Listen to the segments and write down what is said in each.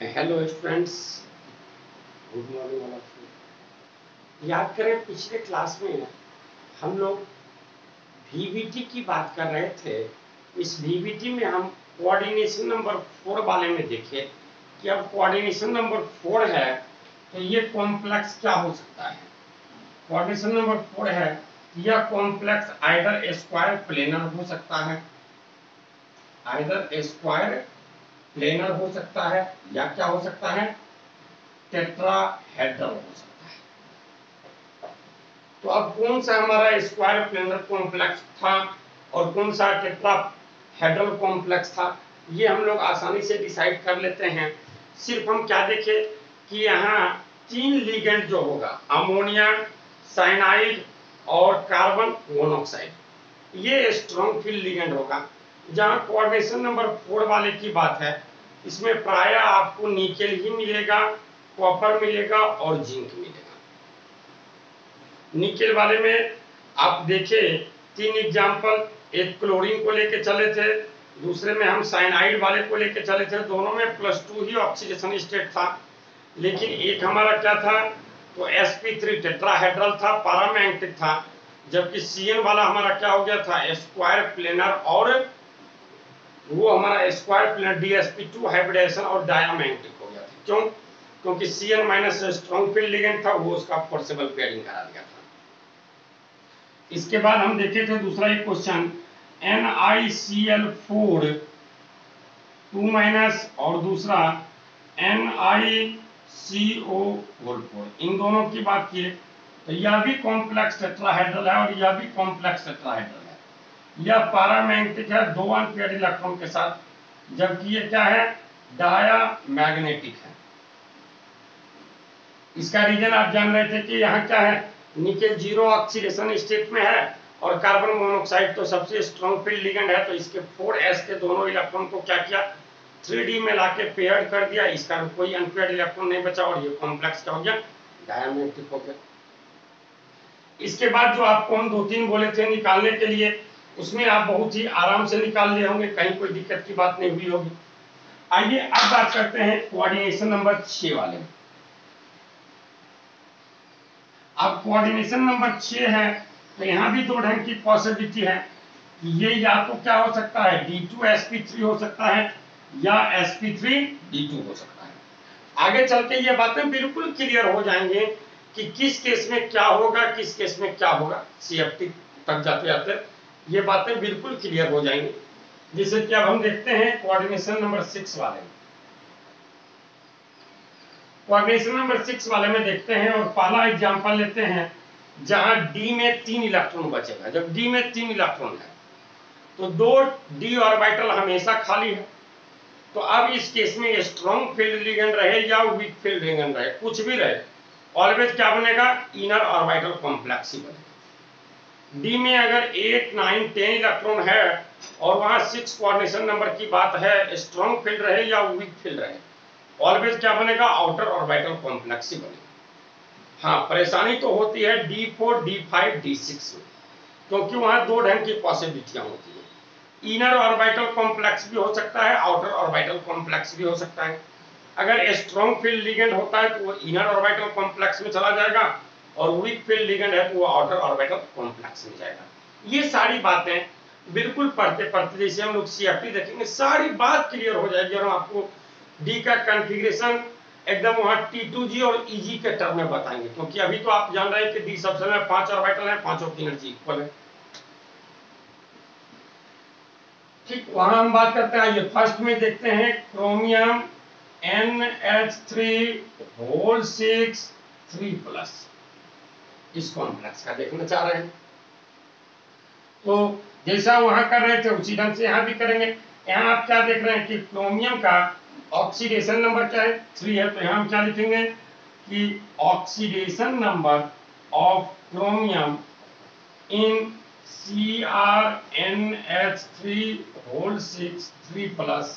Hello students, good morning all of you. याद करें पिछले क्लास में हम लोग वीवीटी की बात कर रहे थे। इस वीवीटी में हम कोऑर्डिनेशन नंबर 4 वाले में देखे कि अब कोऑर्डिनेशन नंबर 4 है तो ये कॉम्प्लेक्स क्या हो सकता है। कोऑर्डिनेशन नंबर 4 है, यह कॉम्प्लेक्स आइदर स्क्वायर प्लेनर हो सकता है, आइदर स्क्वायर प्लेनर हो सकता है या क्या हो सकता है, टेट्राहेड्रल हो सकता है। तो अब कौन सा हमारा स्क्वायर प्लेनर कॉम्प्लेक्स था और कौन सा टेट्राहेड्रल कॉम्प्लेक्स था, ये हम लोग आसानी से डिसाइड कर लेते हैं। सिर्फ हम क्या देखें कि यहाँ 3 लिगेंड जो होगा, अमोनिया, साइनाइड और कार्बन मोनोऑक्साइड, ये स्ट्रॉन्ग फील्ड लिगेंड होगा। जहाँ कोऑर्डिनेशन नंबर 4 वाले की बात है, इसमें प्रायः आपको निकेल ही मिलेगा, कॉपर मिलेगा और जिंक मिलेगा। निकेल वाले में आप देखें 3 एग्जाम्पल, एक क्लोरीन को लेके चले थे, दूसरे में हम साइनाइड वाले को लेके चले थे। दोनों में +2 ही ऑक्सीडेशन स्टेट था, लेकिन एक हमारा क्या था, तो sp3 टेट्राहेड्रल था, पैरामैग्नेटिक था, जबकि Cn वाला हमारा क्या हो गया था, स्क्वायर प्लेनर, और वो हमारा स्क्वायर प्लेनर dsp2 हाइब्रिडेशन और डायमैग्नेटिक हो गया था। क्यों? क्योंकि Cn- स्ट्रॉन्ग फील्ड लिगेंड था, वो उसका फोर्सेबल पेयरिंग करा दिया था। इसके बाद हम देखे थे दूसरा एक क्वेश्चन, NiCl4 2- और दूसरा NiCO4, इन दोनों की बात की तो यह भी कॉम्प्लेक्स टेट्राहेड्रल है और यह भी कॉम्प्लेक्स टेट्राहेड्रल है। यह पैरामैग्नेटिक है 2 अनपेयर्ड इलेक्ट्रॉन के साथ, जबकि ये क्या है, डायमैग्नेटिक है। इसका रीजन आप जान रहे थे कि यहाँ क्या है, निकेल 0 ऑक्सीडेशन स्टेट में है और कार्बन मोनोऑक्साइड तो सबसे स्ट्रॉन्ग फील्ड लिगेंड है, तो इसके 4s के दोनों इलेक्ट्रॉन को क्या किया, 3D में लाके पेयर्ड कर दिया। इसका कोई अनपेयर्ड इलेक्ट्रॉन नहीं बचा और ये कॉम्प्लेक्स क्या हो गया, डायमैग्नेटिक हो गया। इसके बाद जो आपको हम 2-3 बोले थे निकालने के लिए, उसमें आप बहुत ही आराम से निकाल लिए होंगे, कहीं कोई दिक्कत की बात नहीं हुई होगी। आइए अब बात करते हैं कोऑर्डिनेशन नंबर 6 वाले में। अब कोऑर्डिनेशन नंबर 6 है तो यहाँ भी 2 ढंग की पॉसिबिलिटी है। ये या तो क्या हो सकता है, D2sp3 हो सकता है या sp3d2 हो सकता है। आगे चल के ये बातें बिल्कुल क्लियर हो जाएंगे कि किस केस में क्या होगा, किस केस में क्या होगा। CFT तक जाते जाते ये बातें बिल्कुल क्लियर हो जाएंगी। जैसे कि अब हम देखते हैं कोऑर्डिनेशन नंबर 6 वाले में। कोऑर्डिनेशन नंबर 6 वाले में देखते हैं और पहला एग्जांपल लेते हैं जहां D में 3 इलेक्ट्रॉन बचेगा। जब D में 3 इलेक्ट्रॉन है तो 2 D ऑर्बिटल हमेशा खाली है। तो अब इस केस में स्ट्रॉन्ग फील्ड लिगेंड रहे या वीक फील्ड लिगेंड रहे, कुछ भी रहे, ऑलवेज क्या बनेगा, इनर ऑर्बिटल कॉम्प्लेक्स ही बनेगा। D में अगर 8, 9, 10 इलेक्ट्रॉन है और वहां 6 कोऑर्डिनेशन नंबर की बात है, स्ट्रॉन्ग फील्ड रहे या वीक फील्ड रहे, ऑलवेज क्या बनेगा, आउटर ऑर्बिटल कॉम्प्लेक्स ही बनेगा। हाँ, परेशानी तो होती है D4, D5, D6 में, क्योंकि वहां 2 ढंग की पॉसिबिलिटियां होती है। इनर ऑर्बिटल कॉम्प्लेक्स भी हो सकता है, आउटर ऑर्बिटल कॉम्प्लेक्स भी हो सकता है। अगर स्ट्रॉन्ग फील्ड लिगेंड होता है तो वो इनर ऑर्बिटल कॉम्प्लेक्स में चला जाएगा और वीक फील्ड लिगेंड है तो वो आउटर ऑर्बिटल कॉम्प्लेक्स में जाएगा। ये सारी बातें बिल्कुल पढ़ते पढ़ते जैसे हम लोग CFT देखेंगे, सारी बात क्लियर हो जाएगी और हम आपको D का कॉन्फ़िगरेशन एकदम वहां T2G और EG के टर्म में बताएंगे, क्योंकि अभी तो आप जान रहे हैं कि D सबसे में 5 ऑर्बिटल है, पांचों की एनर्जी इक्वल है। ठीक, वहां हम बात करते हैं। ये फर्स्ट में देखते हैं क्रोमियम NH3 3+, इस कॉम्प्लेक्स का देखना चाह रहे हैं। तो जैसा वहां कर रहे थे उसी ढंग से यहां भी करेंगे। यहां आप क्या देख रहे हैं कि क्रोमियम का ऑक्सीडेशन नंबर क्या है, 3 है, तो यहां हम क्या लिखेंगे कि oxidation number of chromium in CrNH3 3+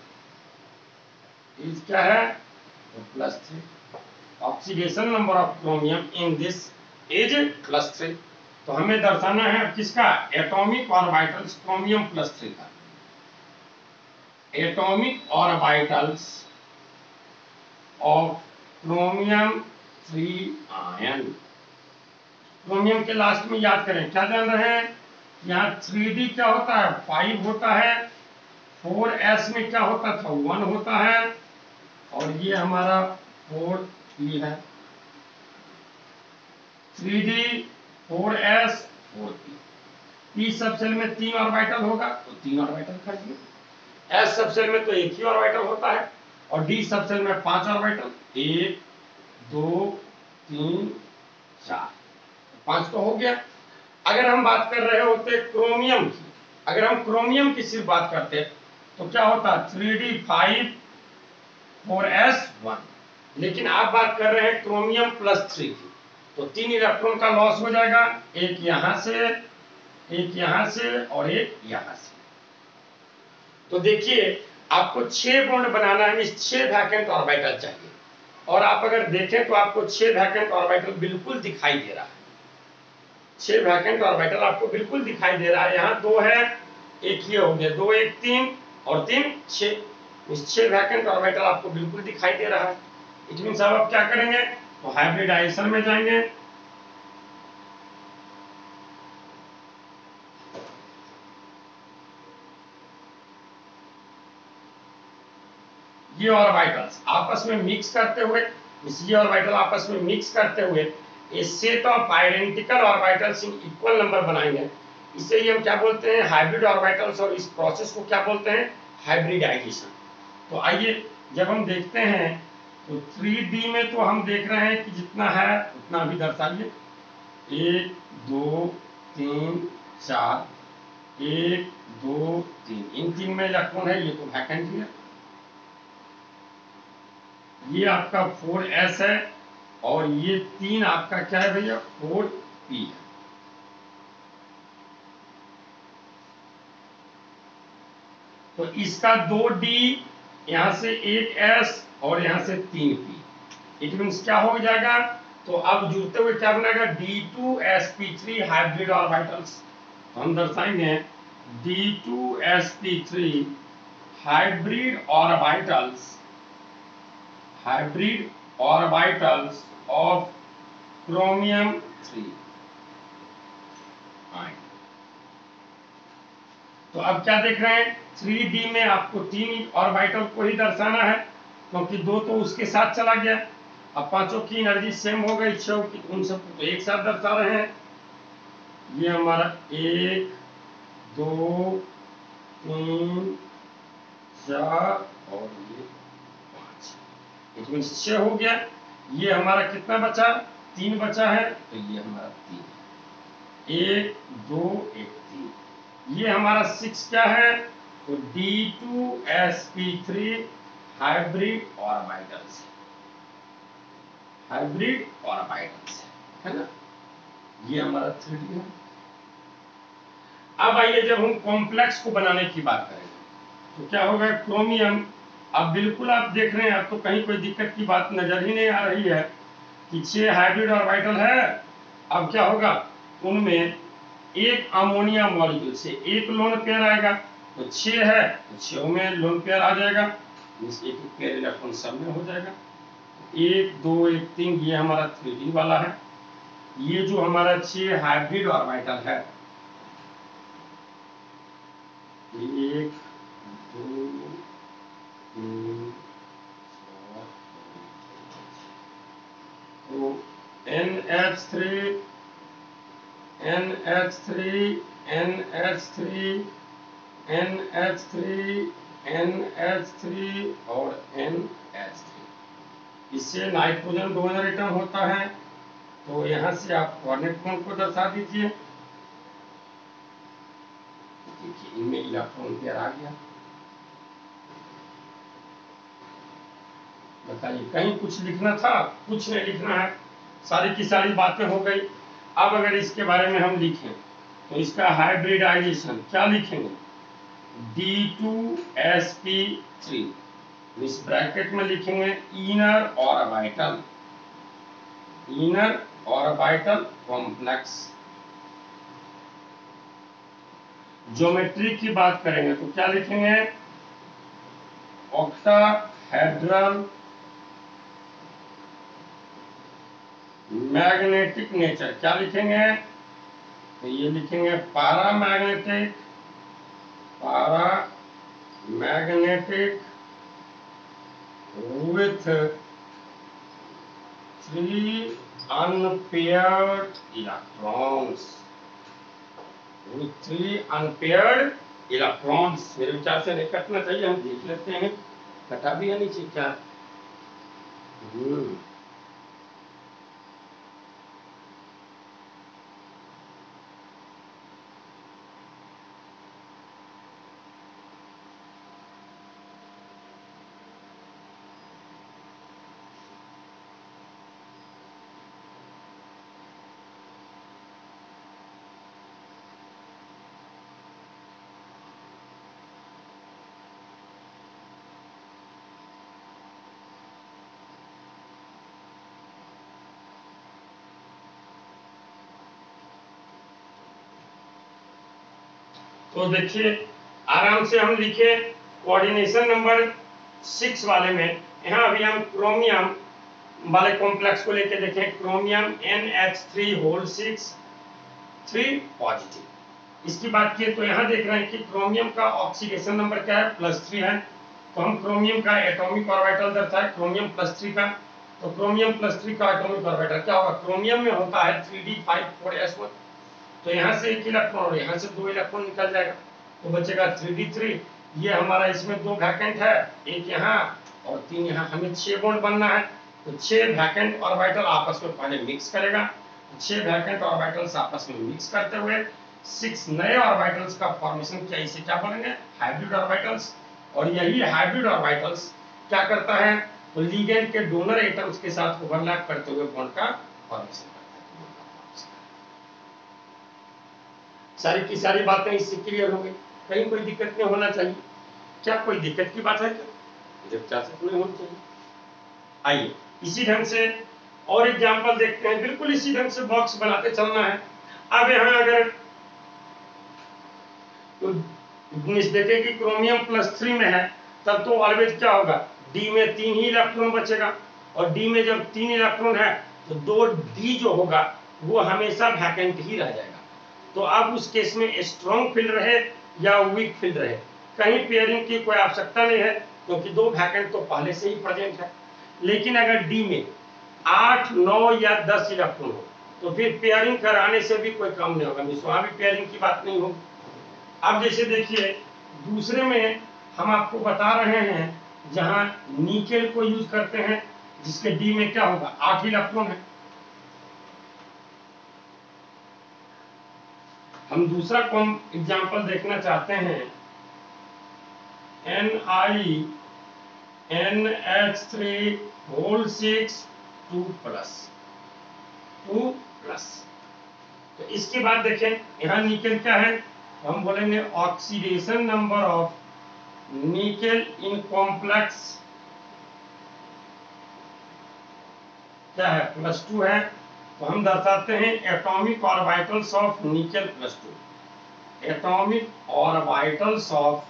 is क्या है, +3। Oxidation number of chromium in this is +3। तो हमें दर्शाना है किसका, एटॉमिक ऑर्बिटल्स क्रोमियम +3 का। Atomic orbitals of chromium 3 ion. Chromium के लास्ट में याद करें क्या जान रहे हैं, यहाँ 3D क्या होता है 5 होता है, 4s में क्या होता था 1 होता है, और ये हमारा 4p है। 3D 4s 4p। p सब सेल में 3 ऑर्बिटल होगा तो 3 ऑर्बिटल खरीदिए, s सब सेल में तो एक ही ऑर्बिटल होता है, और d सब सेल में 5 ऑर्बिटल, 1 2 3 4, 5 तो हो गया। अगर हम बात कर रहे होते क्रोमियम की, अगर हम क्रोमियम की सिर्फ बात करते तो क्या होता 3D 5 4s 1, लेकिन आप बात कर रहे हैं क्रोमियम प्लस 3 की, तो 3 इलेक्ट्रॉन का लॉस हो जाएगा, एक यहां से, एक यहां से और एक यहां से। तो देखिए आपको 6 बॉन्ड बनाना है, इस 6 वैकेंट ऑर्बिटल चाहिए, और आप अगर देखें तो आपको 6 वैकेंट ऑर्बिटल बिल्कुल दिखाई दे रहा है, 6 वैकेंट ऑर्बिटल आपको बिल्कुल दिखाई दे रहा है। यहाँ 2 है, एक ये हो गया, 2 1 3 और 3 6, इस 6 वैकेंट ऑर्बिटल आपको बिल्कुल दिखाई दे रहा है। इट मींस आप क्या करेंगे तो हाइब्रिडाइजेशन में जाएंगे, ये ऑर्बिटल्स आपस में मिक्स करते हुए, ये ऑर्बिटल आपस में मिक्स करते हुए a set of identical orbitals in equal number बनाएंगे, इसे ही हम क्या बोलते हैं हाइब्रिड ऑर्बिटल्स, और इस प्रोसेस को क्या बोलते हैं हाइब्रिडाइजेशन। तो आइए जब हम देखते हैं तो 3D में तो हम देख रहे हैं कि जितना है उतना भी दर्शाइए, 1 2 3 4, 1 2 3, इन 3 में इलेक्ट्रॉन है, ये तो वैकेंट है। ये आपका 4s है, और ये 3 आपका क्या है भैया 4p है। तो इसका 2d, यहां से 1s और यहां से 3p, इट मींस क्या हो जाएगा, तो अब जुड़ते हुए क्या बनेगा d2sp3 हाइब्रिड ऑर्बिटल्स। हम दर्शाएंगे d2sp3 hybrid orbitals, hybrid orbitals of chromium 3 ion. तो अब क्या देख रहे हैं 3D में आपको 3 ऑर्बिटल को ही दर्शाना है, क्योंकि 2 तो उसके साथ चला गया, अब पांचों की एनर्जी सेम हो गई, 6 की, उन सबको तो एक साथ दर्शा रहे हैं। ये हमारा 1 2 3 4 और ये 5, इट मींस 6 हो गया। ये हमारा कितना बचा 3 बचा है, तो ये हमारा 3, 1 2 1 3, ये हमारा 6 क्या है तो d2sp3 hybrid orbitals, hybrid orbitals है ना, ये हमारा 3D है। अब आइए जब हम कॉम्प्लेक्स को बनाने की बात करेंगे तो क्या होगा क्रोमियम, अब बिल्कुल आप देख रहे हैं, अब तो कहीं कोई दिक्कत की बात नजर ही नहीं आ रही है कि 6 हाइब्रिड ऑर्बिटल है। अब क्या होगा उनमें एक अमोनिया मॉलिक्यूल से एक लोन पेयर आएगा, तो 6 है तो 6 में लोन पेयर आ जाएगा, एक पेयर इलेक्ट्रॉन सब में हो जाएगा। 1 2 1 3 ये हमारा 3D वाला है। ये जो हमारा 6 हाइब्रिड ऑर्बिटल है, 1 2 3 4, तो NH3 NH3 NH3 NH3 NH3 और NH3, इससे नाइट्रोजन डोनर एटम होता है, तो यहां से आप कोऑर्डिनेट बॉन्ड को दर्शा दीजिए। देखिए इनमें इलेक्ट्रॉन पेयर आ गया, बताइए कहीं कुछ लिखना था, कुछ नहीं लिखना है, सारी की सारी बातें हो गई। अब अगर इसके बारे में हम लिखें तो इसका हाइब्रिडाइजेशन क्या लिखेंगे d2sp3, इस ब्रैकेट में लिखेंगे inner orbital, inner orbital complex. Geometry की बात करेंगे तो क्या लिखेंगे ऑक्टाहेड्रल मैग्नेटिक नेचर क्या लिखेंगे, तो ये लिखेंगे paramagnetic, paramagnetic with 3 unpaired electrons, with 3 unpaired electrons। मेरे विचार से नहीं कटना चाहिए, हम देख लेते हैं कटा भी है नीचे क्या। तो देखिए आराम से हम लिखे कोऑर्डिनेशन नंबर 6 वाले में, यहाँ अभी हम क्रोमियम वाले कॉम्प्लेक्स को लेके देखें, क्रोमियम NH3 होल 6 3 पॉजिटिव। इसकी बात किए तो यहाँ देख रहे हैं कि क्रोमियम का ऑक्सीडेशन नंबर क्या है, +3 है। तो हम क्रोमियम का एटॉमिक ऑर्बिटल दर्शाए क्रोमियम +3 का, तो क्रोमियम +3 का एटॉमिक ऑर्बिटल क्या होगा, क्रोमियम में होता है 3d5 4s1, तो यहाँ से 1 इलेक्ट्रॉन और यहाँ से 2 इलेक्ट्रॉन निकल जाएगा, तो बचेगा 3d3। ये हमारा इसमें 2 वैकेंट है, एक यहाँ और 3 यहाँ, हमें 6 बॉन्ड बनना है, तो 6 वैकेंट ऑर्बिटल आपस में पहले मिक्स करेगा, 6 वैकेंट ऑर्बिटल्स आपस में मिक्स करते हुए 6 नए ऑर्बिटल्स का फॉर्मेशन किया, इसे क्या बोलेंगे, हाइब्रिड ऑर्बिटल्स। और यही हाइब्रिड ऑर्बिटल्स क्या करता है, तो लिगेंड के डोनर एटम्स के साथ ओवरलैप करते हुए बॉन्ड का फॉर्मेशन करता है। सारी की सारी बातें इससे क्लियर हो गई, कहीं कोई दिक्कत नहीं होना चाहिए। क्या कोई दिक्कत की बात है क्या, जब चाह नहीं होनी चाहिए। आइए इसी ढंग से और एग्जांपल देखते हैं, बिल्कुल इसी ढंग से बॉक्स बनाते चलना है। अब यहाँ अगर तो देखें कि क्रोमियम +3 में है, तब तो ऑलवेज क्या होगा, डी में 3 ही इलेक्ट्रॉन बचेगा, और डी में जब 3 इलेक्ट्रॉन है तो 2 डी जो होगा वो हमेशा वैकेंट ही रह जाएगा। तो अब उस केस में स्ट्रॉन्ग फील्ड रहे या वीक फील्ड रहे, कहीं पेयरिंग की कोई आवश्यकता नहीं है, क्योंकि 2 वैकेंट तो पहले से ही प्रेजेंट है। लेकिन अगर डी में 8 9 या 10 इलेक्ट्रॉन हो तो फिर पेयरिंग कराने से भी कोई काम नहीं होगा, वहां भी पेयरिंग की बात नहीं होगी। अब जैसे देखिए दूसरे में हम आपको बता रहे हैं जहां निकेल को यूज करते हैं, जिसके डी में क्या होगा, 8 इलेक्ट्रॉन है। हम दूसरा कॉम एग्जांपल देखना चाहते हैं, NiNH3 होल 6 2 प्लस। तो इसके बाद देखें यहाँ निकेल क्या है, हम बोलेंगे oxidation number of nickel in complex क्या है, +2 है। तो हम दर्शाते हैं atomic orbitals of nickel +2, atomic orbitals of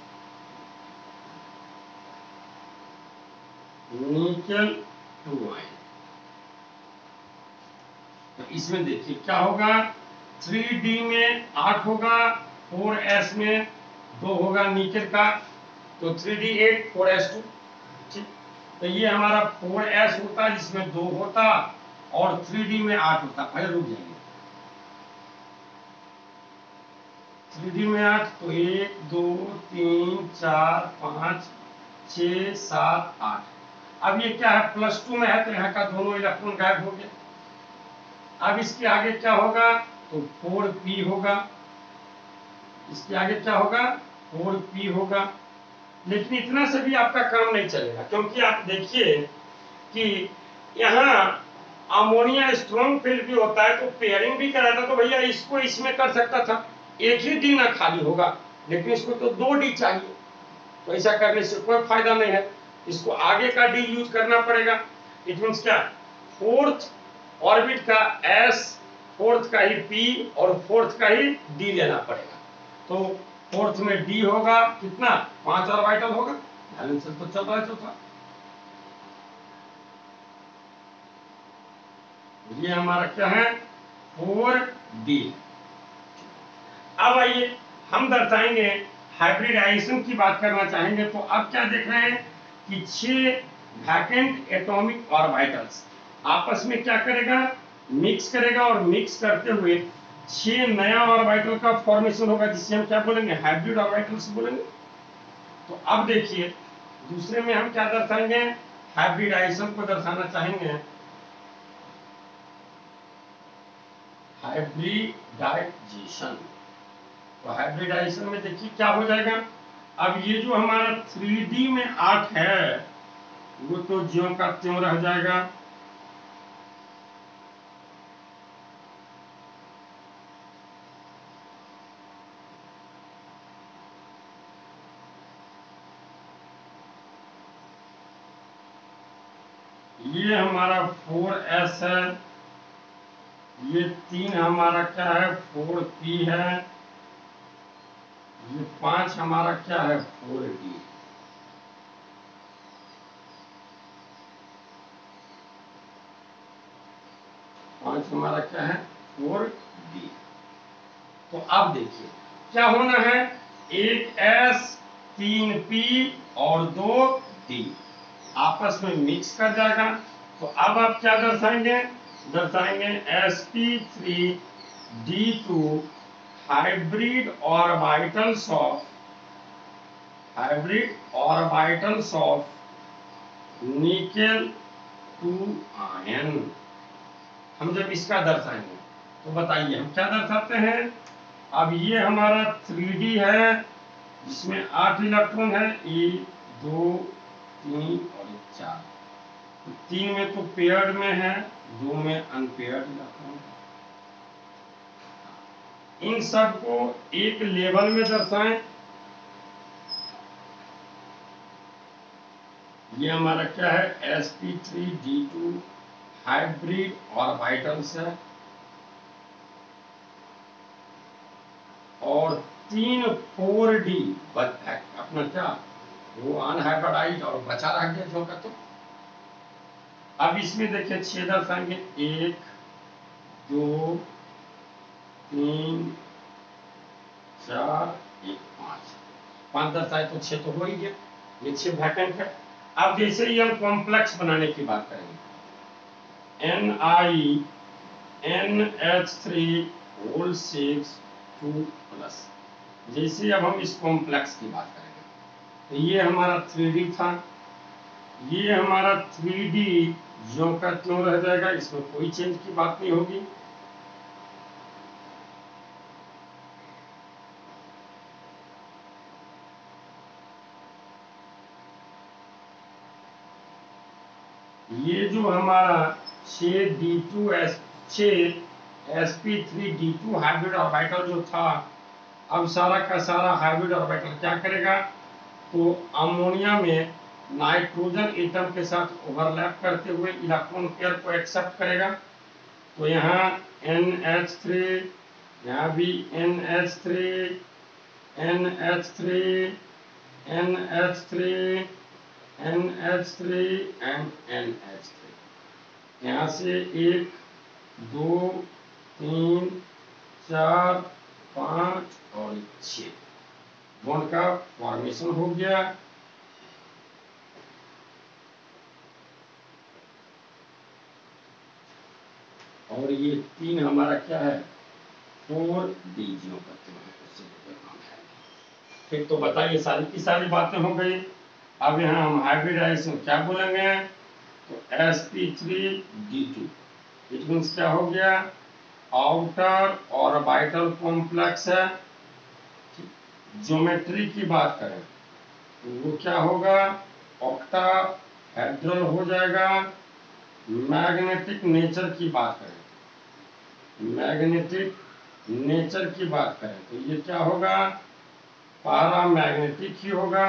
nickel 2 ion. तो इसमें देखिए क्या होगा, 3d में 8 होगा, 4s में 2 होगा निकेल का, तो 3d 8 4s2, ठीक। तो ये हमारा 4s होता जिसमें 2 होता और 3d में 8 होता। पहले रुक जाइए, 3d में 8 तो 1 2 3 4 5 6 7 8। अब ये क्या है, +2 में है तो यहाँ का दोनों इलेक्ट्रॉन गायब हो गया। अब इसके आगे क्या होगा, तो 4p होगा, इसके आगे क्या होगा, 4p होगा। लेकिन इतना से भी आपका काम नहीं चलेगा, क्योंकि आप देखिए कि यहाँ अमोनिया स्ट्रॉन्ग फील्ड भी होता है, तो पेयरिंग भी कराता तो भैया इसको इसमें कर सकता था, एक ही डी ना खाली होगा, लेकिन इसको तो 2 डी चाहिए, तो ऐसा करने से कोई फायदा नहीं है, इसको आगे का डी यूज करना पड़ेगा। इट मींस क्या, 4th ऑर्बिट का s, 4th का ही p और 4th का ही d लेना पड़ेगा। तो 4th में d होगा कितना, 5 ऑर्बिटल होगा, बैलेंस तो चल रहा है चौथा। ये हमारा क्या है 4d। अब आइए हम दर्शाएंगे हाइब्रिडाइजेशन की बात करना चाहेंगे। तो अब क्या देख रहे हैं कि 6 वैकेंट एटॉमिक ऑर्बिटल्स आपस में क्या करेगा, मिक्स करेगा, और मिक्स करते हुए 6 नया ऑर्बिटल का फॉर्मेशन होगा, जिसे हम क्या बोलेंगे, हाइब्रिड ऑर्बिटल्स बोलेंगे। तो अब देखिए दूसरे में हम क्या दर्शाएंगे, हाइब्रिडाइजेशन को दर्शाना चाहेंगे। हाइब्रिडाइजेशन, तो हाइब्रिडाइजेशन में देखिए क्या हो जाएगा। अब ये जो हमारा 3D में आर्ट है वो तो ज्यों का त्यों रह जाएगा। ये हमारा 4s है, ये 3 हमारा क्या है 4p है, ये 5 हमारा क्या है 4d। पांच हमारा क्या है 4d। तो अब देखिए क्या होना है, एक s 3p और 2d आपस में मिक्स कर जाएगा। तो अब आप क्या दर्शाएंगे, दर्शाएंगे sp3d2 hybrid orbitals of nickel 2 ion. हम जब इसका दर्शाएंगे तो बताइए हम क्या दर्शाते हैं। अब ये हमारा 3D है जिसमें 8 इलेक्ट्रॉन है, 1 2 3 और 4। 3 में तो पेयर्ड में है, 2 में अनपेयर्ड इलेक्ट्रॉन है। इन सब को एक लेवल में दर्शाएं। ये हमारा क्या है sp3d2 हाइब्रिड ऑर्बिटल्स है, और 3 4d अपना क्या वो अनहाइब्रिडाइज्ड और बचा रह गया जो का। तो अब इसमें देखिए 6 दर्शाएंगे, 1 2 3 4 1 5 दर्शाए तो 6 तो हो ही गया, ये 6 वैकेंट है। अब जैसे ही हम कॉम्प्लेक्स बनाने की बात करेंगे, NiNH3 2+, जैसे अब हम इस कॉम्प्लेक्स की बात करेंगे तो ये हमारा 3D था, ये हमारा 3D ज्यों का त्यों रह जाएगा, इसमें कोई चेंज की बात नहीं होगी। ये जो हमारा 6sp3d2 हाइब्रिड ऑर्बिटल जो था, अब सारा का सारा हाइब्रिड ऑर्बिटल क्या करेगा, तो अमोनिया में नाइट्रोजन एटम के साथ ओवरलैप करते हुए इलेक्ट्रॉन पेयर को एक्सेप्ट करेगा। तो यहाँ NH3, यहाँ भी NH3 NH3 NH3 NH3 and NH3, यहाँ से 1 2 3 4 5 और 6 बॉन्ड का फॉर्मेशन हो गया। और ये 3 हमारा क्या है 4d करते हैं। ठीक, तो बताइए सारी की सारी बातें हो गई। अब यहाँ हम हाइब्रिडाइजेशन क्या बोलेंगे, तो sp3d2 इट मीन्स क्या हो गया, आउटर ऑर्बिटल कॉम्प्लेक्स है। ज्योमेट्री की बात करें तो वो क्या होगा, ऑक्टाहेड्रल हो जाएगा। मैग्नेटिक नेचर की बात करें, मैग्नेटिक नेचर की बात करें तो ये क्या होगा, पैरामैग्नेटिक ही होगा,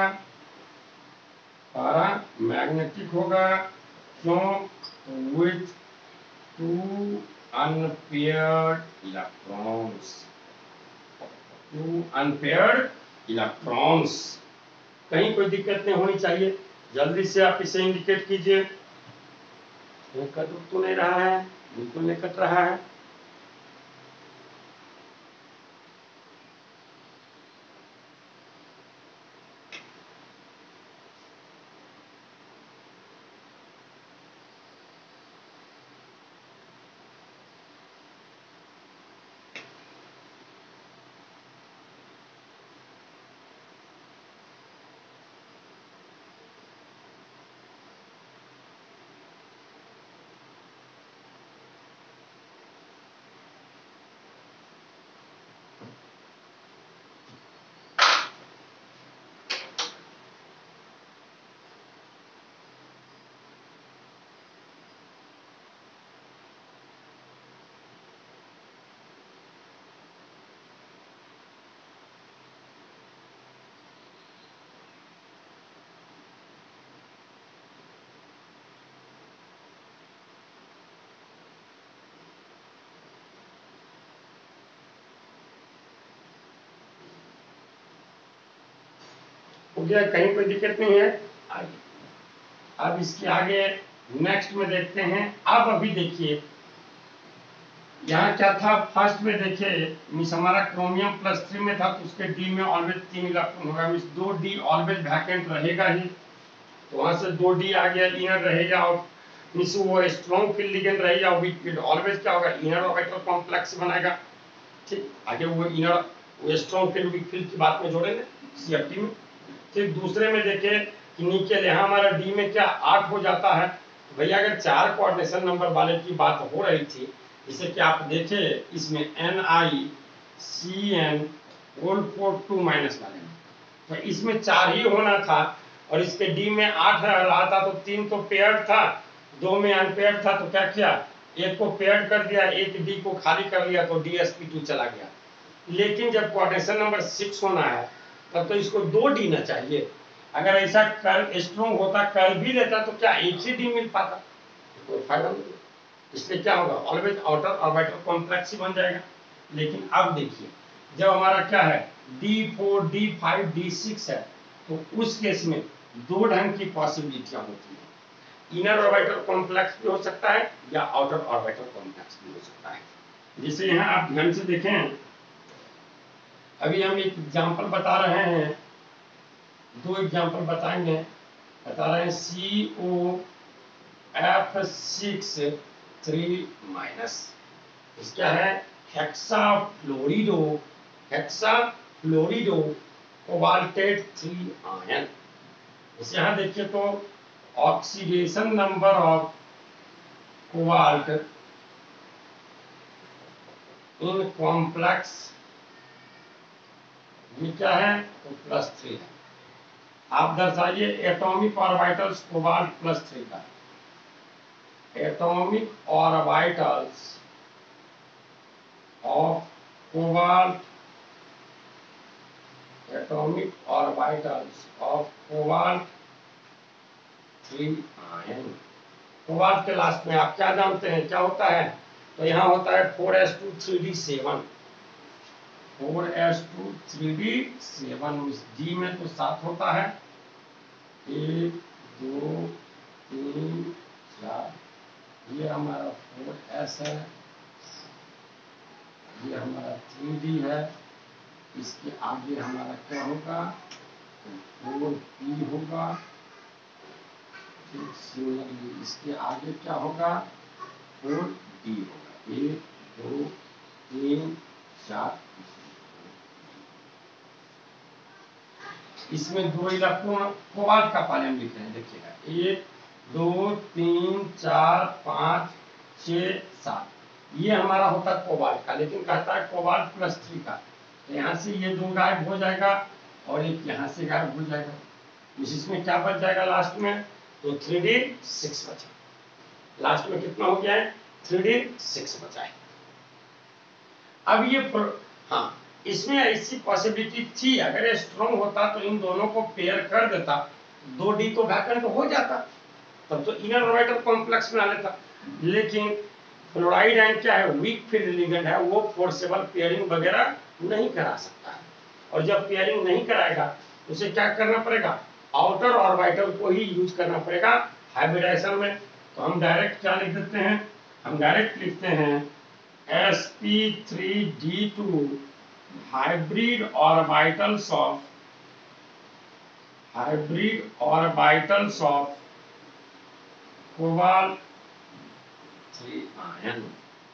पैरामैग्नेटिक होगा। क्यों, with 2 unpaired electrons, 2 unpaired electrons. कहीं कोई दिक्कत नहीं होनी चाहिए, जल्दी से आप इसे इंडिकेट कीजिए। कदम तो नहीं रहा है। बिल्कुल नहीं कट रहा है। हो गया, कहीं कोई दिक्कत नहीं है। अब इसके आगे नेक्स्ट में देखते हैं। अब अभी देखिए यहाँ क्या था, फर्स्ट में देखिए मीन्स हमारा क्रोमियम +3 में था तो उसके डी में ऑलवेज 3 इलेक्ट्रॉन होगा, मीन्स 2d ऑलवेज वैकेंट रहेगा ही, तो वहां से 2d आ गया, इनर रहेगा, और मीन्स वो स्ट्रॉन्ग फील्ड लिगेंड रहेगा, वीक फील्ड ऑलवेज क्या होगा, इनर ऑर्बिटल कॉम्प्लेक्स बनाएगा। ठीक, आगे वो इनर वो स्ट्रॉन्ग फील्ड वीक फील्ड की बात में जोड़ेंगे सीएफटी में। फिर दूसरे में देखे कि निकेल यहाँ हमारा डी में क्या 8 हो जाता है। भैया अगर 4 कोऑर्डिनेशन नंबर वाले की बात हो रही थी, जैसे कि आप देखे इसमें NiCN होल 4 2 माइनस वाले में, तो इसमें 4 ही होना था, और इसके डी में 8 रहा था, तो 3 तो पेयर्ड था, 2 में अनपेयर्ड था, तो क्या किया, एक को पेयर्ड कर दिया, एक डी को खाली कर लिया, तो DsP2 चला गया। लेकिन जब कोऑर्डिनेशन नंबर 6 होना है तब तो इसको 2 डी ना चाहिए। अगर ऐसा कर स्ट्रॉन्ग होता, कर भी लेता, तो क्या एक ही डी मिल पाता, कोई फायदा नहीं। इसलिए क्या होगा, ऑलवेज आउटर ऑर्बिटल कॉम्प्लेक्स ही बन जाएगा। लेकिन अब देखिए जब हमारा क्या है D4 D5 D6 है, तो उस केस में 2 ढंग की पॉसिबिलिटियां होती है, इनर ऑर्बिटल कॉम्प्लेक्स भी हो सकता है या आउटर ऑर्बिटल कॉम्प्लेक्स भी हो सकता है। जैसे यहाँ आप ध्यान से देखें, अभी हम एक एग्जांपल बता रहे हैं, 2 एग्जांपल बताएंगे, बता रहे हैं COF6 3 माइनस, इसका है हेक्साफ्लोरिडो कोबाल्टेट 3 आयन। इसे यहाँ देखिए तो oxidation number of cobalt in complex ये क्या है, तो +3 है। आप दर्शाइए एटॉमिक ऑर्बिटल्स कोबाल्ट +3 का, atomic orbitals of cobalt, atomic orbitals of cobalt 3 ion. Cobalt के लास्ट में आप क्या जानते हैं क्या होता है, तो यहाँ होता है 4s2 3d7, 4s2 3d7, D में तो 7 होता है, 1 2 3 4, ये हमारा 4s है, ये हमारा 3d है, इसके आगे हमारा क्या होगा, 4p होगा, इसके आगे क्या होगा, 4d होगा, 1 2 3 4, इसमें 2 इलेक्ट्रॉन कोबाल्ट का पाले लिख रहे हैं, देखिएगा 1 2 3 4 5 6 7, ये हमारा होता है कोबाल्ट का, लेकिन कहता है कोबाल्ट +3 का, तो यहाँ से ये 2 गायब हो जाएगा और एक यहाँ से गायब हो जाएगा, इसमें क्या बच जाएगा लास्ट में, तो 3d6 बचा, लास्ट में कितना हो गया है, 3d6 बचा है। अब ये हाँ, इसमें ऐसी पॉसिबिलिटी थी, अगर ये स्ट्रॉन्ग होता तो इन दोनों को पेयर कर देता, 2d तो वैकेंट हो जाता, तब तो इनर ऑर्बिटल कॉम्प्लेक्स बना लेता। लेकिन फ्लोराइड आयन क्या है, वीक फील्ड लिगेंड है, वो फोर्सेबल पेयरिंग वगैरह नहीं करा सकता है, और जब पेयरिंग नहीं कराएगा उसे क्या करना पड़ेगा, आउटर ऑर्बिटल को ही यूज करना पड़ेगा हाइब्रिडाइजेशन में। तो हम डायरेक्ट क्या लिख देते हैं, हम डायरेक्ट लिखते हैं sp3d2 hybrid orbitals of cobalt 3 ion.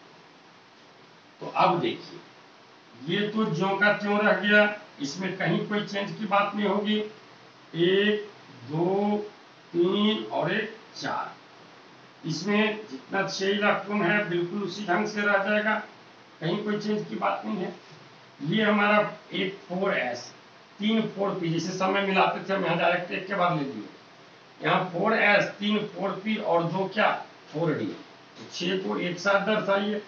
तो अब देखिए, ये तो ज्यों का त्यों रह गया, इसमें कहीं कोई चेंज की बात नहीं होगी। 1 2 3 और 1 4, इसमें जितना 6 इलेक्ट्रॉन है बिल्कुल उसी ढंग से रह जाएगा, कहीं कोई चेंज की बात नहीं है। ये हमारा एक 4s 3 4p, जैसे समय मिलाते थे हम यहाँ डायरेक्ट एक के बाद ले लिए, यहाँ 4s 3 4p और 2 क्या 4d, तो 6 को एक साथ दर्शाइए।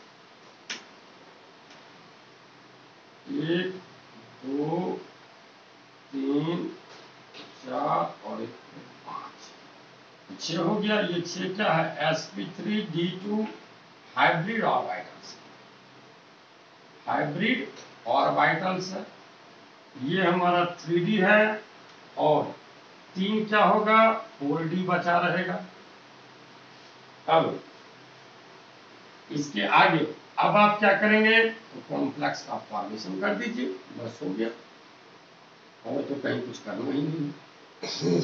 1 2 3 4 और 5, 6 हो गया। ये 6 क्या है sp3d2 हाइब्रिड ऑर्बिटल्स है। ये हमारा 3d है और 3 क्या होगा 4d बचा रहेगा। अब इसके आगे अब आप क्या करेंगे, तो कॉम्प्लेक्स का फॉर्मेशन कर दीजिए, बस हो गया, और तो कहीं कुछ करना ही नहीं।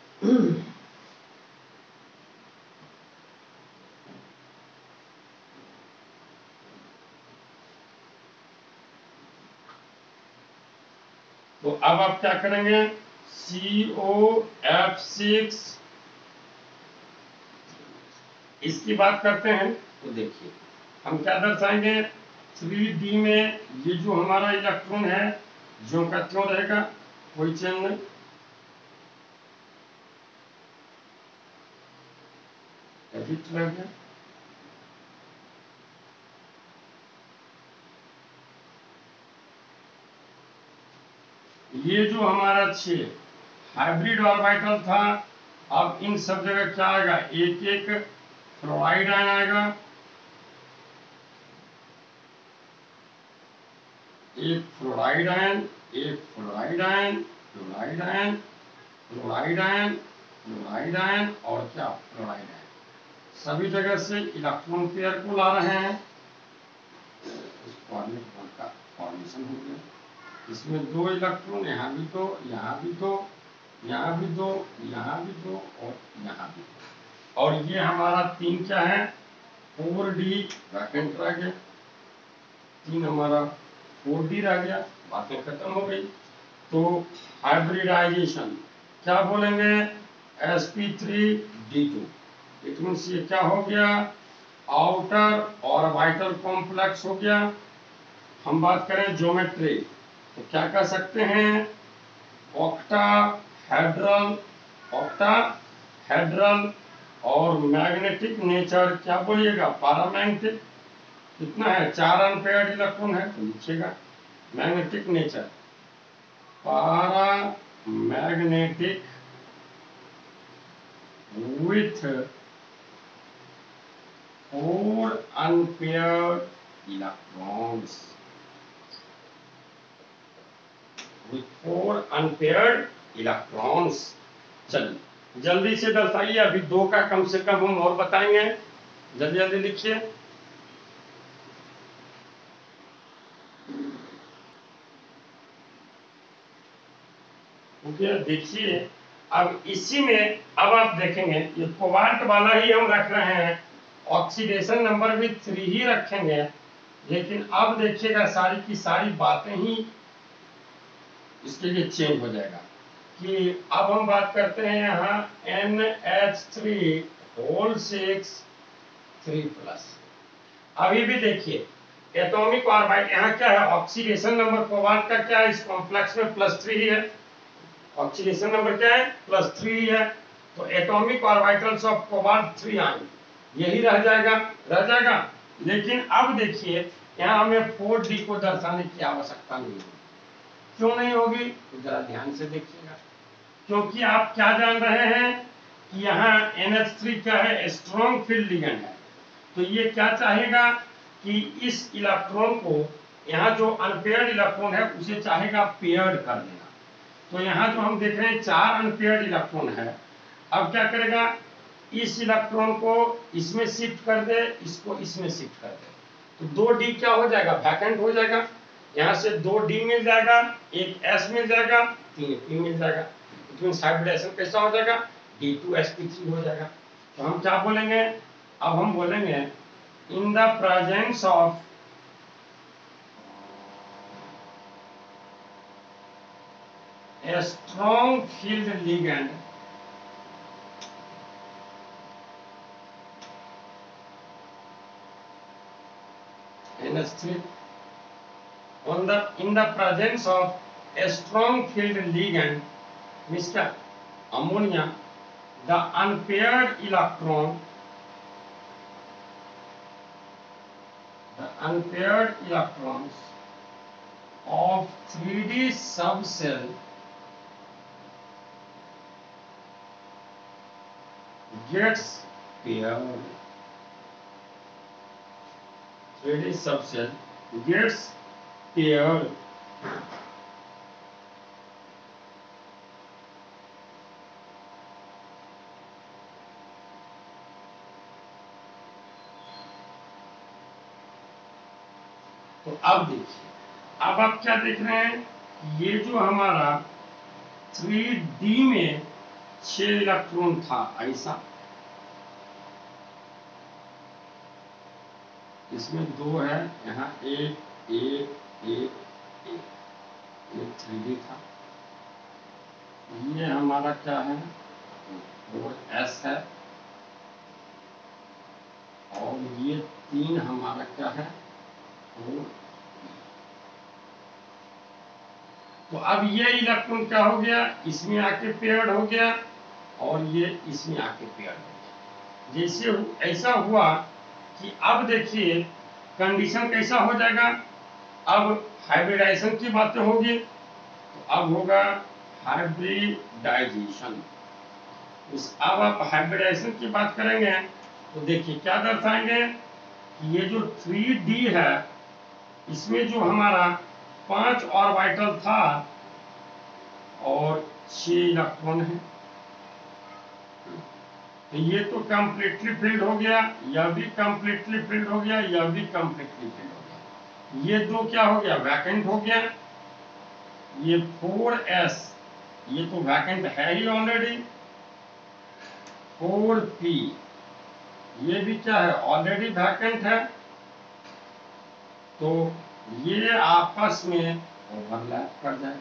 तो अब आप क्या करेंगे, COF6 इसकी बात करते हैं। तो देखिए हम क्या दर्शाएंगे, 3d में ये जो हमारा इलेक्ट्रॉन है ज्यों का त्यों रहेगा, कोई चेंज नहीं। रह गया। ये जो हमारा 6 हाइब्रिड ऑर्बिटल था, अब इन सब जगह क्या आएगा, एक एक फ्लोराइड आयन आएगा, एक फ्लोराइड आयन, एक fluoride ion, fluoride ion, fluoride ion, fluoride ion और क्या फ्लोराइड आयन, सभी जगह से इलेक्ट्रॉन पेयर को ला रहे हैं। इस फॉर्मेट का फॉर्मेशन हो गया, इसमें 2 इलेक्ट्रॉन, यहाँ भी 2, यहाँ भी 2, यहाँ भी 2, यहाँ भी 2 और यहाँ भी 2, और ये हमारा 3 क्या है 4d वैकेंट रह गया, 3 हमारा 4d रह गया, बातें खत्म हो गई। तो हाइब्रिडाइजेशन क्या बोलेंगे, sp3d2, इट मीन्स ये क्या हो गया, आउटर ऑर्बिटल कॉम्प्लेक्स हो गया। हम बात करें ज्योमेट्री, तो क्या कह सकते हैं, ऑक्टाहेड्रल और मैग्नेटिक नेचर क्या बोलिएगा, पैरामैग्नेटिक, कितना है 4 अनपेयर्ड इलेक्ट्रॉन है, तो लिखिएगा magnetic nature, paramagnetic with 4 unpaired electrons, with 4 unpaired electrons। चलिए जल्दी से दर्शाइए, अभी 2 का कम से कम हम और बताएंगे, जल्दी जल्दी लिखिए। देखिए अब इसी में अब आप देखेंगे ये कोबाल्ट वाला ही हम रख रहे हैं, ऑक्सीडेशन नंबर भी 3 ही रखेंगे, लेकिन अब देखिएगा सारी की सारी बातें ही इसके लिए चेंज हो जाएगा कि अब हम बात करते हैं यहाँ NH3 6 3+। अभी भी देखिए एटॉमिक ऑर्बिट यहाँ क्या है, ऑक्सीडेशन नंबर कोबाल्ट का क्या है, इस कॉम्प्लेक्स में +3 ही है, ऑक्सीडेशन नंबर क्या है +3 ही है, तो atomic orbitals of cobalt 3 ion यही रह जाएगा। लेकिन अब देखिए यहाँ हमें 4d को दर्शाने की आवश्यकता नहीं होगी। क्यों नहीं होगी, तो जरा ध्यान से देखिएगा, क्योंकि आप क्या जान रहे हैं कि यहाँ NH3 क्या है, स्ट्रॉन्ग फील्ड लिगेंड है, तो ये क्या चाहेगा कि इस इलेक्ट्रॉन को यहाँ जो अनपेयर्ड इलेक्ट्रॉन है उसे चाहेगा पेयर्ड कर देना। तो यहाँ जो हम देख रहे हैं 4 अनपेयर्ड इलेक्ट्रॉन है, अब क्या करेगा इस इलेक्ट्रॉन को इसमें शिफ्ट कर दे, इसको इसमें शिफ्ट कर दे, तो 2d क्या हो जाएगा, वैकेंट हो जाएगा। यहाँ से 2d मिल जाएगा, एक s मिल जाएगा, 3p मिल जाएगा। तो हाइब्रिडेशन कैसा हो जाएगा, D2sp3 हो जाएगा। तो हम क्या बोलेंगे, अब हम बोलेंगे in the presence of a strong field ligand NH3 in the presence of a strong field ligand Mr. ammonia, the unpaired electrons of 3d subcell gets paired. 3d subcell gets paired. तो अब देखिए, अब आप क्या देख रहे हैं, ये जो हमारा 3d में 6 इलेक्ट्रॉन था ऐसा, इसमें 2 है, यहाँ एक एक एक एक, ये 3d था। ये हमारा क्या है, 4s है, और ये 3 हमारा क्या है, 4। तो अब ये इलेक्ट्रॉन क्या हो गया, इसमें आके पेयर्ड हो गया, और ये इसमें आके पेयर्ड हो गया। जैसे ऐसा हुआ कि अब देखिए कंडीशन कैसा हो जाएगा, अब हाइब्रिडाइजेशन की बातें होगी, तो अब होगा हाइब्रिडाइजेशन। अब आप हाइब्रिडाइजेशन की बात करेंगे तो देखिए क्या दर्शाएंगे कि ये जो 3d है, इसमें जो हमारा 5 ऑर्बिटल था और 6 इलेक्ट्रॉन है, तो ये तो कंप्लीटली फिल्ड हो गया, यह भी कंप्लीटली फिल्ड हो गया, यह भी कंप्लीटली फिल्ड हो गया। ये 2 क्या हो गया, वैकेंट हो गया। ये 4s ये तो वैकेंट है ही ऑलरेडी। 4p ये भी क्या है, ऑलरेडी वैकेंट है। तो ये आपस में ओवरलैप कर जाएगा,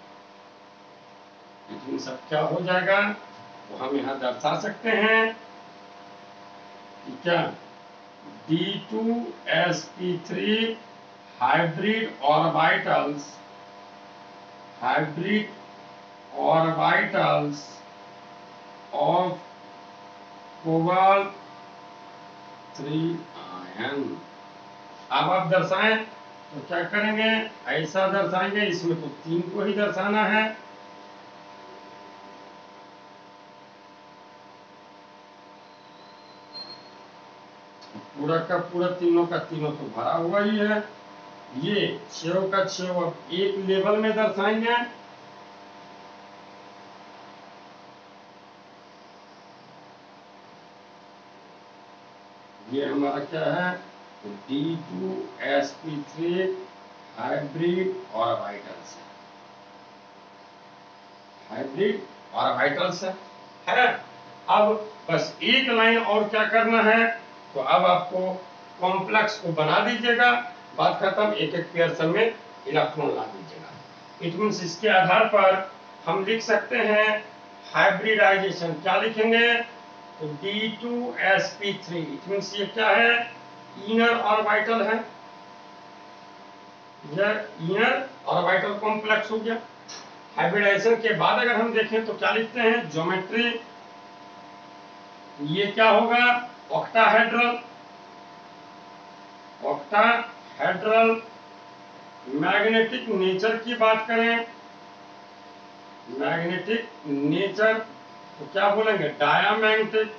लेकिन सब क्या हो जाएगा, तो हम यहां दर्शा सकते हैं कि क्या, D2sp3 hybrid orbitals of cobalt 3 ion. अब आप दर्शाएं तो क्या करेंगे, ऐसा दर्शाएंगे, इसमें तो 3 को ही दर्शाना है। पूरा का पूरा तीनों का तीनों तो भरा हुआ ही है। ये 6 का 6 अब एक लेवल में दर्शाएंगे। ये हमारा क्या है, D2sp3 हाइब्रिड ऑर्बिटल्स है, हाइब्रिड ऑर्बिटल्स है। अब बस एक लाइन और क्या करना है, तो अब आपको कॉम्प्लेक्स को बना दीजिएगा, बात खत्म, एक एक पेयर में इलेक्ट्रॉन ला दीजिएगा। इट मींस इसके आधार पर हम लिख सकते हैं हाइब्रिडाइजेशन, क्या लिखेंगे, तो D2sp3 इट मींस ये क्या है, इनर ऑर्बिटल है, यह इनर ऑर्बिटल कॉम्प्लेक्स हो गया। हाइब्रिडाइजेशन के बाद अगर हम देखें तो क्या लिखते हैं, ज्योमेट्री, ये क्या होगा, ऑक्टाहेड्रल। मैग्नेटिक नेचर की बात करें, मैग्नेटिक नेचर तो क्या बोलेंगे, डायामैग्नेटिक।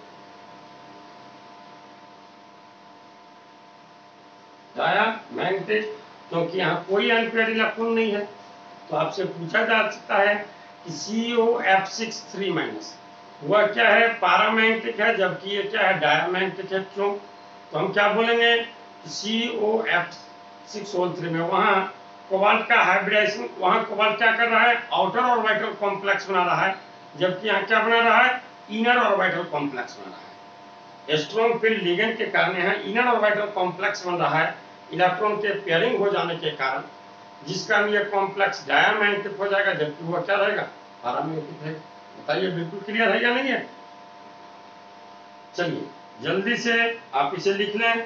क्योंकि यहाँ कोई अनपेयर्ड इलेक्ट्रॉन नहीं है, तो आपसे पूछा जा सकता है कि COF6 3- हुआ क्या है, पैरामैग्नेटिक है, जबकि ये क्या है, डायमैग्नेटिक है। क्यों? तो हम क्या बोलेंगे, COF6 में वहां कोबाल्ट का हाइब्रिडाइजेशन, वहां कोबाल्ट क्या कर रहा है, आउटर ऑर्बिटल कॉम्प्लेक्स बना रहा है, जबकि यहाँ क्या बना रहा है, इनर ऑर्बिटल कॉम्प्लेक्स बना रहा है। स्ट्रॉन्ग फील्ड लिगेंड के कारण यहाँ इनर ऑर्बिटल कॉम्प्लेक्स बन रहा है, इलेक्ट्रॉन के पेयरिंग हो जाने के कारण, जिसका ये कॉम्प्लेक्स डायमैग्नेटिक हो जाएगा, जबकि वो क्या रहेगा, पैरामैग्नेटिक है। बताइए बिल्कुल क्लियर है या नहीं है? चलिए जल्दी से आप इसे लिख लें।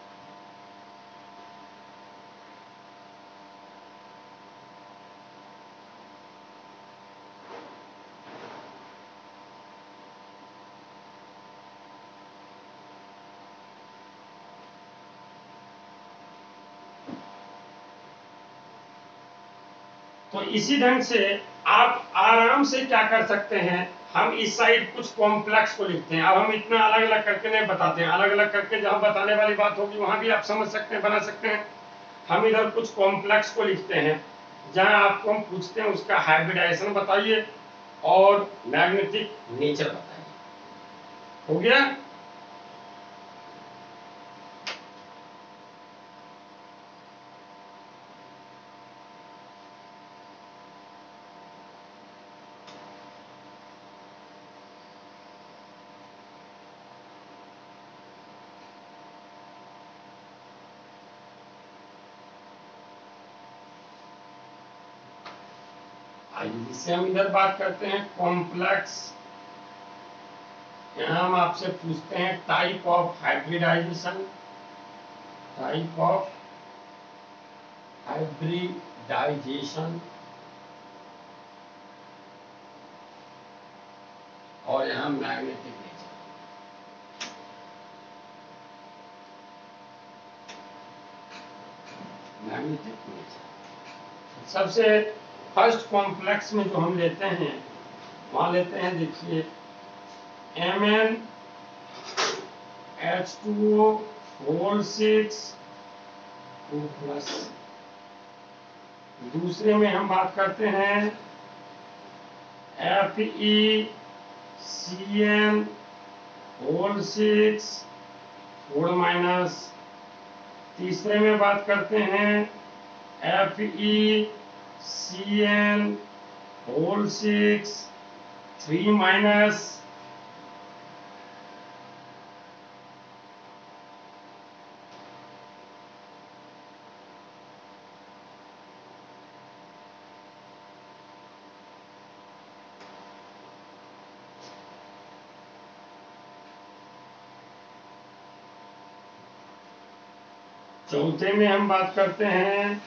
तो इसी ढंग से आप आराम से क्या कर सकते हैं, हम इस साइड कुछ कॉम्प्लेक्स को लिखते हैं। अब हम इतना अलग अलग करके नहीं बताते हैं, अलग अलग करके जहां बताने वाली बात होगी वहां भी आप समझ सकते हैं, बना सकते हैं। हम इधर कुछ कॉम्प्लेक्स को लिखते हैं, जहां आपको हम पूछते हैं उसका हाइब्रिडाइजेशन बताइए और मैग्नेटिक नेचर बताइए। हो गया? जिससे हम इधर बात करते हैं कॉम्प्लेक्स, यहाँ हम आपसे पूछते हैं type of hybridisation, type of hybridisation, और यहाँ मैग्नेटिक नेचर। मैग्नेटिक नेचर सबसे फर्स्ट कॉम्प्लेक्स में जो हम लेते हैं, वहां लेते हैं, देखिए MnH2O होल 6 2+। दूसरे में हम बात करते हैं FeCN होल 6 4-। तीसरे में बात करते हैं FeCN होल 6 3-। चौथे में हम बात करते हैं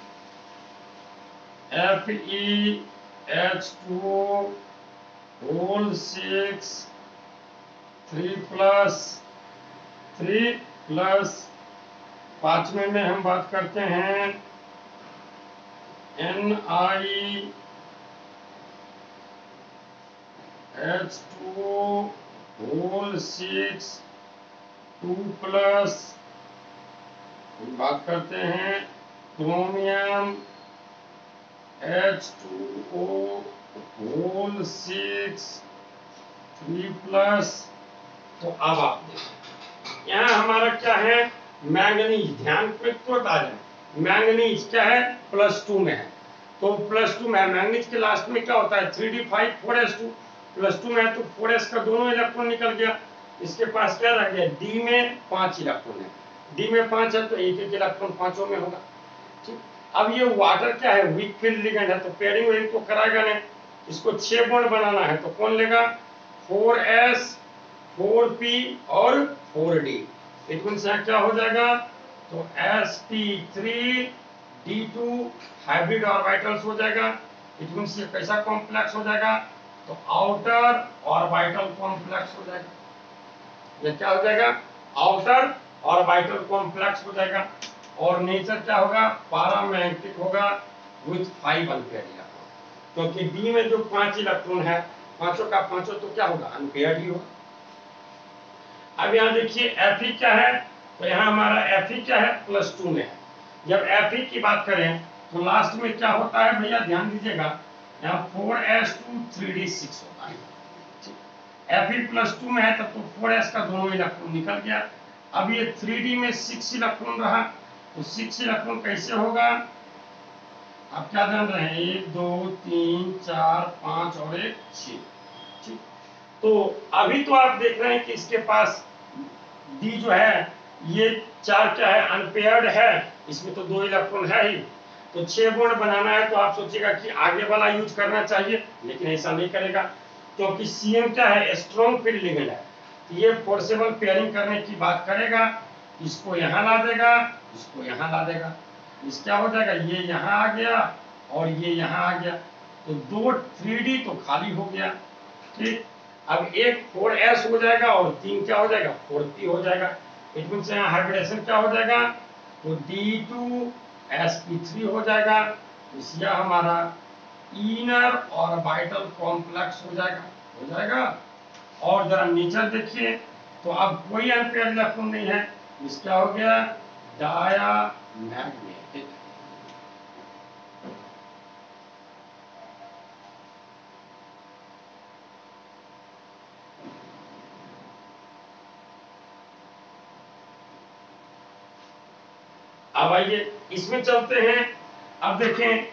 FeH2O होल 6 3+। पांचवें में हम बात करते हैं NiH2O होल 6 2+। बात करते हैं क्रोमियम H2O होल 6 3+। तो अब आप देखें यहाँ हमारा क्या है, मैंगनीज। ध्यान पे तो आ जाए, मैंगनीज क्या है, +2 में है। तो +2 में मैंगनीज के लास्ट में क्या होता है, 3d5 4s2, +2 में है तो 4s का दोनों इलेक्ट्रॉन निकल गया। इसके पास क्या रह गया, D में 5 इलेक्ट्रॉन है, D में 5 है तो एक एक इलेक्ट्रॉन पांचों में होगा। ठीक, अब ये वाटर क्या है, वीक फील्ड लिगेंड है, तो पेयरिंग वेयरिंग तो कराएगा नहीं। इसको 6 बॉन्ड बनाना है तो कौन लेगा, 4s 4p और 4d। इट मींस यहाँ क्या हो जाएगा, तो sp3d2 हाइब्रिड ऑर्बिटल्स हो जाएगा। इट मींस ये कैसा कॉम्प्लेक्स हो जाएगा, तो आउटर ऑर्बिटल कॉम्प्लेक्स हो जाएगा। ये क्या हो जाएगा, आउटर ऑर्बिटल कॉम्प्लेक्स हो जाएगा। और नेचर क्या होगा, पैरामैग्नेटिक होगा विथ 5 अनपेयर्ड इलेक्ट्रॉन, क्योंकि डी में जो 5 इलेक्ट्रॉन है, पांचों का पांचों तो क्या होगा, अनपेयर्ड ही होगा। अब यहाँ देखिए Fe क्या है, तो यहाँ हमारा Fe क्या है, +2 में है। जब Fe की बात करें तो लास्ट में क्या होता है भैया, ध्यान दीजिएगा, यहाँ 4s2 3d6 होता है। Fe+2 में है तब तो 4s का दोनों इलेक्ट्रॉन निकल गया। अब ये 3D में 6 इलेक्ट्रॉन रहा, तो 6 इलेक्ट्रॉन कैसे होगा, आप क्या जान रहे हैं, 1 2 3 4 5 और 1 6। ठीक, तो अभी तो आप देख रहे हैं कि इसके पास डी जो है ये 4 क्या है, अनपेयर्ड है, इसमें तो 2 इलेक्ट्रॉन है ही, तो 6 बॉन्ड बनाना है तो आप सोचिएगा कि आगे वाला यूज करना चाहिए, लेकिन ऐसा नहीं करेगा क्योंकि CN क्या है, स्ट्रॉन्ग फील्ड लिगेंड है। तो ये फोर्सेबल पेयरिंग करने की बात करेगा, इसको यहाँ ला देगा, इसको यहाँ ला देगा, इस क्या हो जाएगा, ये यहाँ आ गया और ये यहाँ आ गया, तो 2 3D तो खाली हो गया। ठीक, अब एक 4s हो जाएगा और 3 क्या हो जाएगा, 4p हो जाएगा। इट मीन्स यहाँ हाइब्रिडेशन क्या हो जाएगा, तो D2sp3 हो जाएगा, इसलिए हमारा इनर ऑर्बिटल कॉम्प्लेक्स हो जाएगा। और जरा नीचे देखिए तो अब कोई अनपेयर्ड इलेक्ट्रॉन नहीं है, इस क्या हो गया, डायमैग्नेटिक। अब आइए इसमें चलते हैं। अब देखें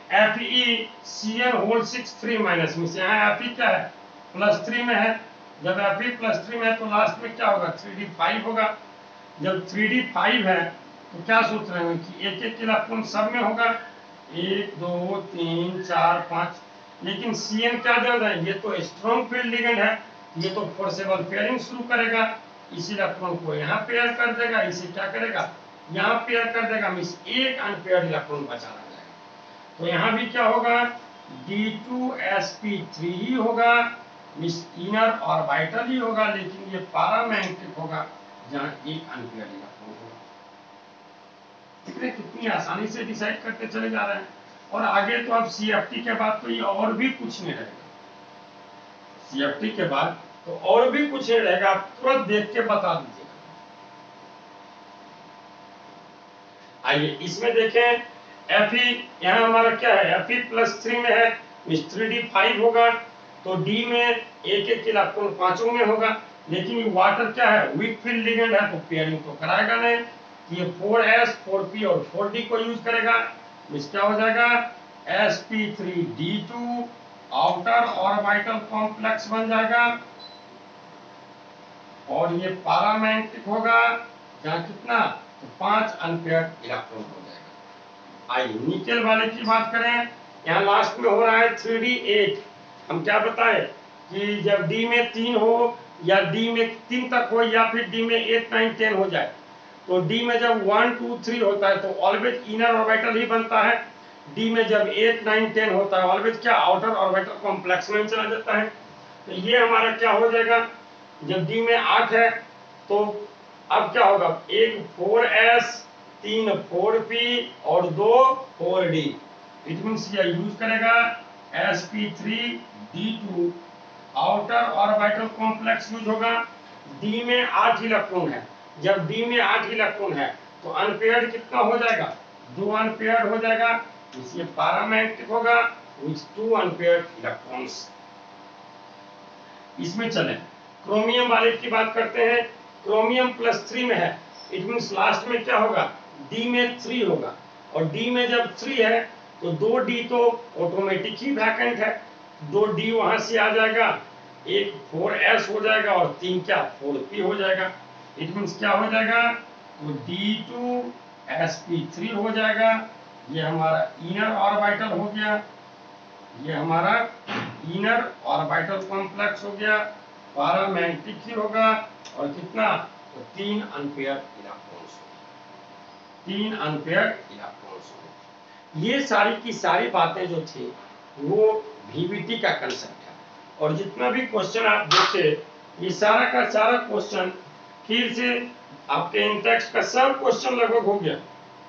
FeCN6 3- में से यहाँ Fe क्या है, +3 में है, जब Fe +3 में है तो लास्ट में क्या होगा, 3D 5 होगा। जब 3D 5 है तो क्या सोच रहे हैं कि एक एक इलेक्ट्रॉन सब में होगा, 1 2 3 4 5, लेकिन CN क्या जान रहे हैं, ये तो स्ट्रॉन्ग फील्ड लिगेंड है, ये तो फोर्सेबल पेयरिंग शुरू करेगा, इस इलेक्ट्रॉन को यहाँ पेयर कर देगा, इसे क्या करेगा, यहाँ पेयर कर देगा, मींस एक अनपेयर्ड इलेक्ट्रॉन बचा रह जाएगा। तो यहाँ भी क्या होगा, D2sp3 ही होगा, मींस इनर ऑर्बिटल ही होगा, लेकिन ये पैरामैग्नेटिक होगा जहाँ एक अनपेयर्ड इलेक्ट्रॉन होगा। कितनी आसानी से डिसाइड करते चले जा रहे हैं। और आगे तो अब CFT के बाद तो ये और भी कुछ नहीं रहेगा, CFT के बाद तो और भी कुछ नहीं रहेगा, आप तुरंत देख के बता दीजिए। आइए इसमें देखें, Fe यहाँ हमारा क्या है, Fe+3 में है, इस 3D 5 होगा, तो D में एक एक इलेक्ट्रॉन पांचों में होगा, लेकिन ये वाटर क्या है, वीक फील्ड लिगेंड है, तो पेयरिंग तो कराएगा नहीं, ये 4s 4p और 4d को यूज करेगा, इस क्या हो जाएगा, sp3d2 आउटर ऑर्बिटल कॉम्प्लेक्स बन जाएगा, और ये पैरामैग्नेटिक होगा जहाँ कितना, तो 5 अनपेयर्ड इलेक्ट्रॉन हो जाएगा। आइए निकेल वाले की बात करें, यहाँ लास्ट में हो रहा है 3D 8। हम क्या बताए कि जब D में 3 हो या D में 3 तक हो या फिर D में 8 9 10 हो जाए, तो D में जब 1 2 3 होता है तो ऑलवेज इनर ऑर्बिटल ही बनता है, D में जब 8 9 10 होता है ऑलवेज क्या, आउटर ऑर्बिटल कॉम्प्लेक्स में चला जाता है। तो ये हमारा क्या हो जाएगा, जब D में 8 है तो अब क्या होगा, एक 4s 3 4p और 2 4d, इट मींस ये यूज करेगा sp3d2 outer orbital complex use होगा। D में 8 इलेक्ट्रॉन है, जब D में 8 इलेक्ट्रॉन है तो अनपेयर्ड कितना हो जाएगा, 2 अनपेयर्ड हो जाएगा, इसलिए पैरामैग्नेटिक होगा विथ 2 अनपेयर्ड इलेक्ट्रॉन्स। इसमें चले क्रोमियम वाले की बात करते हैं, क्रोमियम +3 में है, इट मींस लास्ट में क्या होगा, D में 3 होगा, और D में जब 3 है तो 2D तो ऑटोमेटिक ही वैकेंट है, 2D वहां से आ जाएगा, एक 4s हो जाएगा और 3 क्या, 4p हो जाएगा, इट मींस क्या हो जाएगा, तो D2sp3 हो जाएगा, ये हमारा इनर ऑर्बिटल हो गया, ये हमारा इनर ऑर्बिटल कॉम्प्लेक्स हो गया, पैरामैग्नेटिक ही होगा, और कितना, तो 3 अनपेयर्ड इलेक्ट्रॉन्स, 3 अनपेयर्ड इलेक्ट्रॉन्स। ये सारी की सारी बातें जो थी वो VBT का कंसेप्ट है, और जितना भी क्वेश्चन आप देखे ये सारा का सारा क्वेश्चन फिर से आपके इन टेक्स्ट का सब क्वेश्चन लगभग हो गया।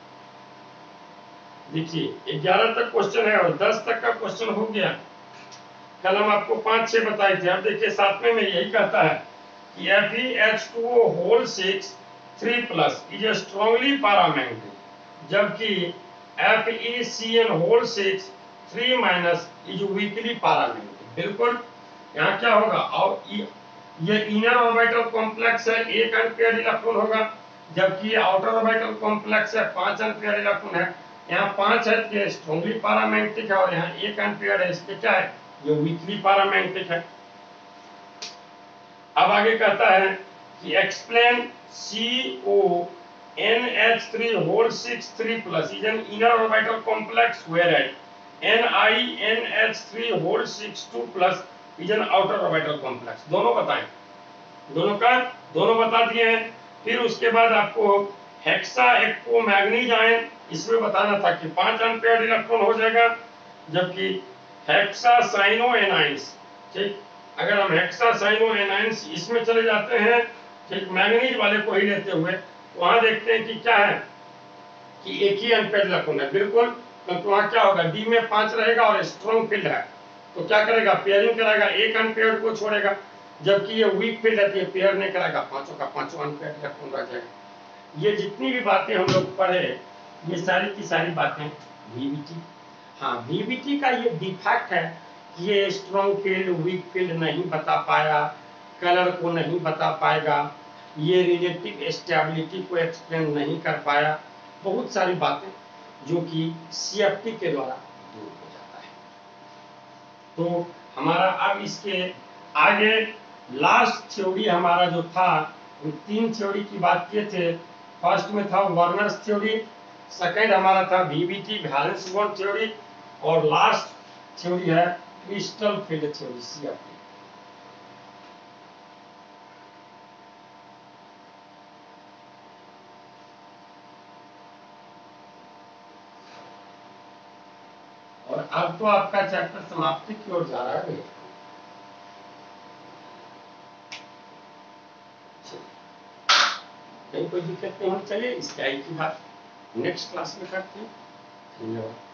देखिए 11 तक क्वेश्चन है और 10 तक का क्वेश्चन हो गया, कल हम आपको 5-6 बताए थे। अब देखिए 7वें में यही कहता है कि FeH2O whole 6 3+ is strongly paramagnetic, जबकि FeCN whole 6 3- is weakly paramagnetic. बिल्कुल यहाँ क्या होगा, और ये इनर ऑर्बिटल कॉम्प्लेक्स है, 1 अनपेयर्ड इलेक्ट्रॉन होगा, जबकि आउटर ऑर्बिटल कॉम्प्लेक्स है 5 अनपेयर्ड इलेक्ट्रॉन है। यहाँ 5 है ये स्ट्रॉन्गली पैरामैग्नेटिक है, और यहाँ 1 अनपेयर्ड है इसके क्या है, ये वीकली पैरामैग्नेटिक है। अब आगे कहता है कि explain CONH3 whole 6 3+ is an inner orbital complex whereas NiNH3 whole 6 2+ is an outer orbital complex। दोनों बताएं, दोनों बता दिए हैं। फिर उसके बाद आपको हेक्सा एक्को मैग्नीज आयन इसमें बताना था कि 5 अनपेयर्ड इलेक्ट्रॉन हो जाएगा, जबकि हेक्सा साइनो एनाइंस, ठीक, अगर हम हेक्सा साइनो एनाइंस इसमें चले जाते हैं, ठीक, मैग्नीज वाले को ही लेते हुए, वहां देखते हैं कि क्या है कि एक ही अनपेयर्ड इलेक्ट्रॉन है, बिल्कुल। तो वहां क्या होगा, डी में 5 रहेगा और स्ट्रॉन्ग फील्ड है, तो क्या करेगा, पेयरिंग कराएगा, एक अनपेयर्ड को छोड़ेगा, जबकि ये वीक फील्ड है, पेयर नहीं कराएगा, पांचों का पांचों अनपेयर्ड इलेक्ट्रॉन रह जाएगा। ये जितनी भी बातें हम लोग पढ़े, ये सारी की सारी बातें वीबीटी। हाँ, वीबीटी का ये डिफेक्ट है कि ये स्ट्रॉन्ग फील्ड वीक फील्ड नहीं बता पाया, कलर को नहीं बता पाएगा, ये रिलेटिव स्टेबिलिटी को एक्सप्लेन नहीं कर पाया, बहुत सारी बातें जो कि सीएफटी के द्वारा दूर हो जाता है। तो हमारा अब इसके आगे लास्ट थ्योरी हमारा जो था, 3 थ्योरी की बात किए थे। फर्स्ट में था वर्नर्स थ्योरी, सेकंड हमारा था वीबीटी वैलेंस बॉन्ड थ्योरी, और लास्ट थ्योरी है क्रिस्टल फील्ड थ्योरी, सीएफटी। और अब तो आपका चैप्टर समाप्ति की ओर जा रहा है। नहीं कोई दिक्कत नहीं होनी चाहिए, इसके आई की बात नेक्स्ट क्लास में करते हैं। धन्यवाद।